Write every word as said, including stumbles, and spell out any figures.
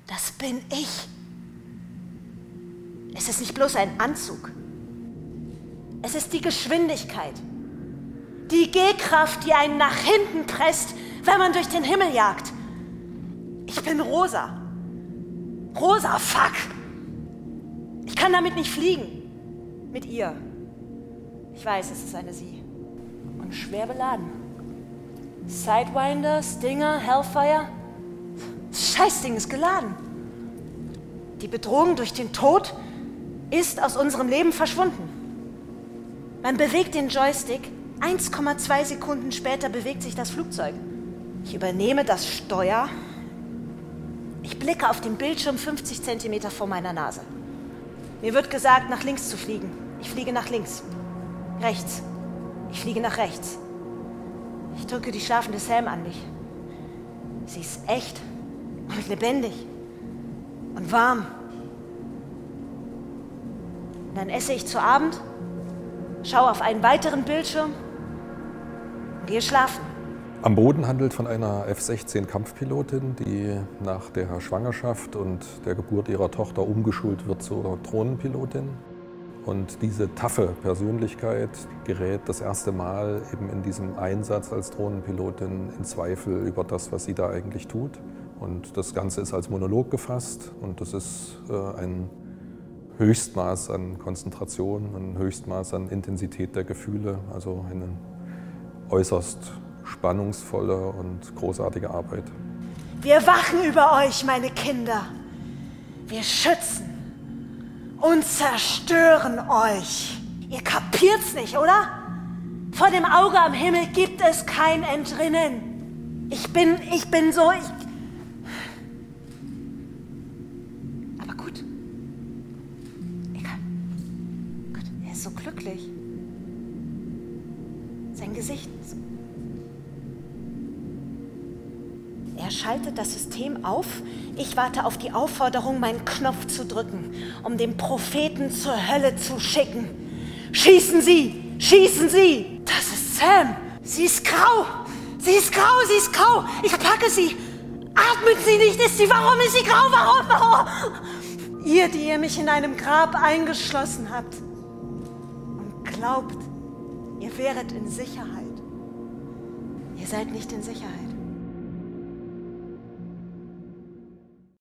Das bin ich. Es ist nicht bloß ein Anzug. Es ist die Geschwindigkeit. Die G-Kraft, die einen nach hinten presst, wenn man durch den Himmel jagt. Ich bin rosa. Rosa, fuck. Ich kann damit nicht fliegen. Mit ihr. Ich weiß, es ist eine Sie. Und schwer beladen. Sidewinder, Stinger, Hellfire. Das Scheißding ist geladen. Die Bedrohung durch den Tod ist aus unserem Leben verschwunden. Man bewegt den Joystick, eins Komma zwei Sekunden später bewegt sich das Flugzeug. Ich übernehme das Steuer. Ich blicke auf den Bildschirm fünfzig Zentimeter vor meiner Nase. Mir wird gesagt, nach links zu fliegen. Ich fliege nach links. Rechts. Ich fliege nach rechts. Ich drücke die schlafende Sam an mich. Sie ist echt und lebendig und warm. Dann esse ich zu Abend, schaue auf einen weiteren Bildschirm und gehe schlafen. Am Boden handelt von einer F sechzehn Kampfpilotin, die nach der Schwangerschaft und der Geburt ihrer Tochter umgeschult wird zur Drohnenpilotin. Und diese taffe Persönlichkeit gerät das erste Mal eben in diesem Einsatz als Drohnenpilotin in Zweifel über das, was sie da eigentlich tut. Und das Ganze ist als Monolog gefasst und das ist äh, ein Höchstmaß an Konzentration, ein Höchstmaß an Intensität der Gefühle, also eine äußerst spannungsvolle und großartige Arbeit. Wir wachen über euch, meine Kinder. Wir schützen und zerstören euch. Ihr kapiert's nicht, oder? Vor dem Auge am Himmel gibt es kein Entrinnen. Ich bin, ich bin so, ich... Aber gut. Egal. Gut, er ist so glücklich. Sein Gesicht. Er schaltet das System auf. Ich warte auf die Aufforderung, meinen Knopf zu drücken, um den Propheten zur Hölle zu schicken. Schießen Sie! Schießen Sie! Das ist Sam! Sie ist grau! Sie ist grau! Sie ist grau! Ich packe sie! Atmet sie nicht! Ist sie? Warum ist sie grau? Warum? Warum? Ihr, die ihr mich in einem Grab eingeschlossen habt und glaubt, ihr wäret in Sicherheit. Ihr seid nicht in Sicherheit.